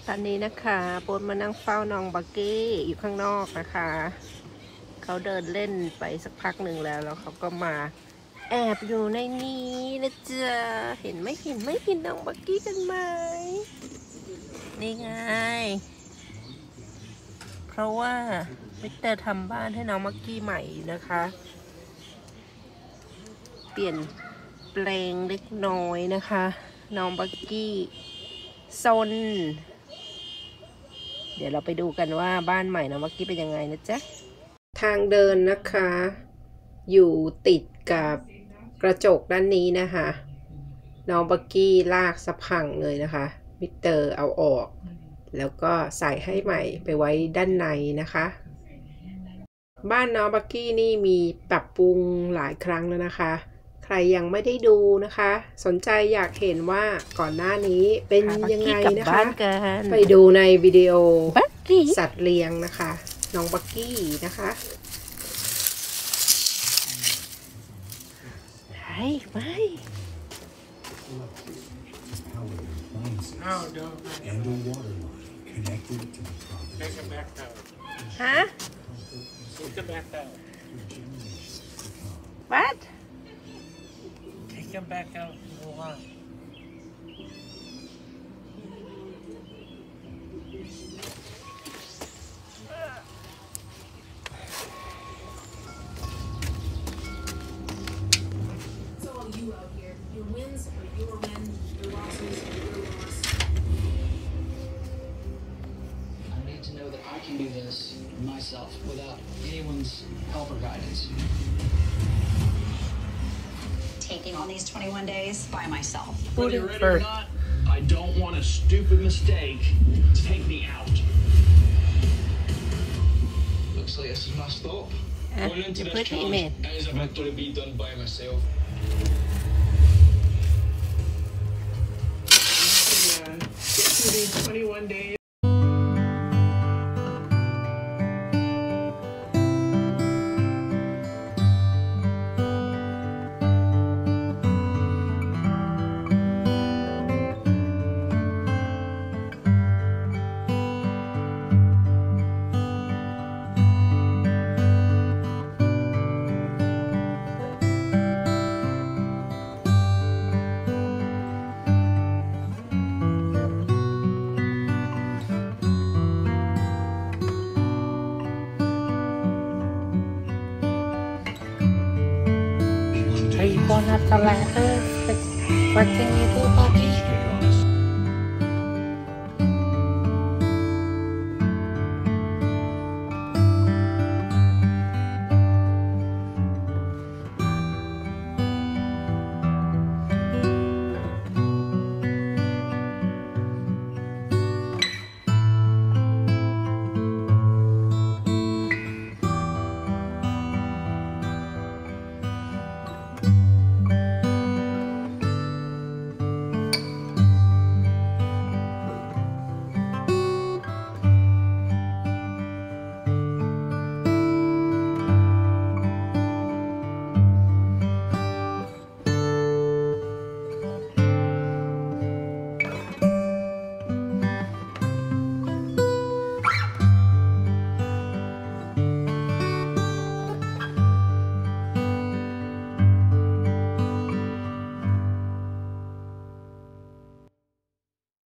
ตอนนี้นะคะโปนมานั่งเฝ้าน้องบักกี้อยู่ข้างนอกนะคะเขาเดินเล่นไปสักพักหนึ่งแล้วเขาก็มาแอบอยู่ในนี้นะจ๊ะเห็นน้องบักกี้กันไหมนี่ไงเพราะว่ามิสเตอร์ทำบ้านให้น้องบักกี้ใหม่นะคะเปลี่ยนแปลงเล็กน้อยนะคะน้องบักกี้ซนเดี๋ยวเราไปดูกันว่าบ้านใหม่น้องบักกี้เป็นยังไงนะจ๊ะทางเดินนะคะอยู่ติดกับกระจกด้านนี้นะคะน้องบักกี้ลากสะพังเลยนะคะมิสเตอร์เอาออกแล้วก็ใส่ให้ใหม่ไปไว้ด้านในนะคะบ้านน้องบักกี้นี่มีปรับปรุงหลายครั้งแล้วนะคะใครยังไม่ได้ดูนะคะสนใจอยากเห็นว่าก่อนหน้านี้เป็นยังไงนะคะไปดูในวิดีโอสัตว์เลี้ยงนะคะน้องบักกี้นะคะไปฮะ What? Take them back out in the line. It's all you out here. Your wins are your win, your losses are your loss. I need to know that I can do this myself without anyone's help or guidance. Taking on these 21 days by myself. Whether you're ready or not, I don't want a stupid mistake to take me out. Looks like this is my stop. Going into this challenge is a victory to be done by myself. Get through these 21 days. Are you going out the ladder? Watching YouTube, Bobby?